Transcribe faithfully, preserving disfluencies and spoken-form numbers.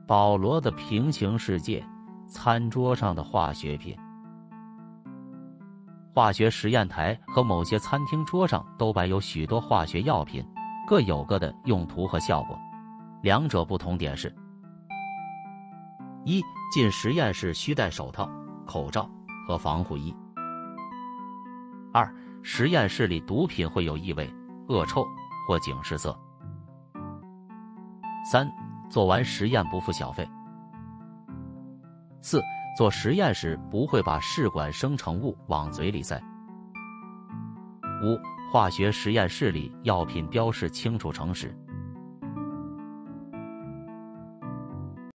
保罗的平行世界，餐桌上的化学品。化学实验台和某些餐厅桌上都摆有许多化学药品，各有各的用途和效果。两者不同点是：一、进实验室需戴手套、口罩和防护衣；二、实验室里毒品会有异味、恶臭或警示色；三、做完实验不付小费；四、做实验时不会把试管生成物往嘴里塞；五、化学实验室里药品标示清楚诚实。